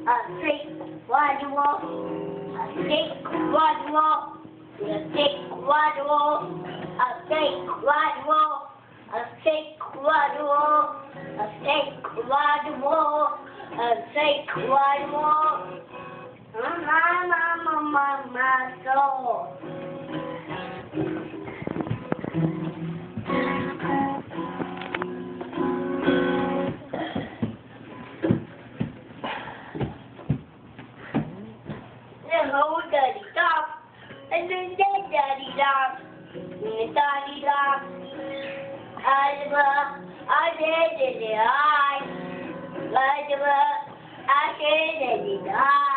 a thick white wall, a thick white wall, a thick white wall, a thick white wall, a thick white wall, a thick white wall, a thick white wall. My soul. Hello, Daddy Dog, and then Daddy Dog, and Daddy Dog. I did it, I did it, I